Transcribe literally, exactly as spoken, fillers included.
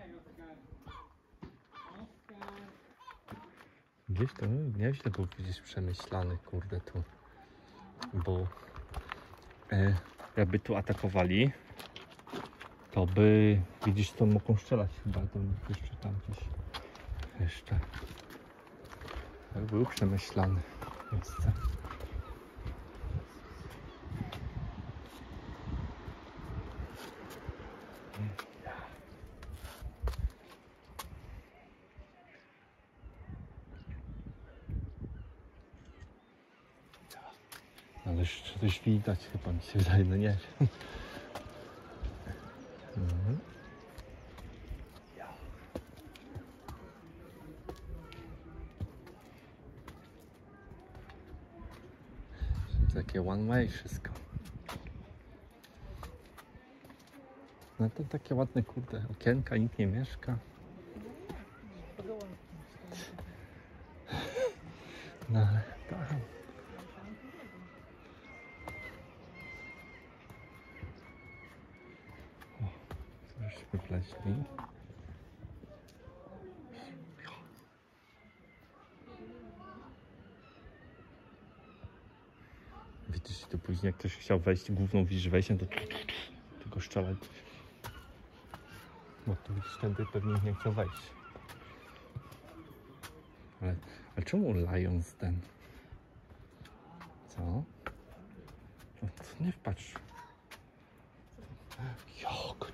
Gdzieś to nieźle był gdzieś przemyślany, kurde, tu. Bo e, jakby tu atakowali, to by, widzisz, to mogą strzelać chyba, to jeszcze tam gdzieś, jeszcze. Tak był przemyślany miejsce. Ale jeszcze coś widać chyba, mi się wydaje, no nie wiem. Mhm. Takie one way wszystko. No to takie ładne, kurde, okienka, nikt nie mieszka. No ale tam. O, co żeśmy wleźli. Widzisz, to później jak ktoś chciał wejść główną widzisz wejściem, to tylko strzelać. No tu widzisz, tędy pewnie nie chciał wejść. Ale, ale czemu Lions ten? Co? No, to nie wpatrz. Jak?